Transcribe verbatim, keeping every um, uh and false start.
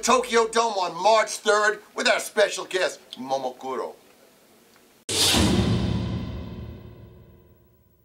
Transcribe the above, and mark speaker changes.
Speaker 1: Tokyo Dome on March third with our special guest, Momokuro.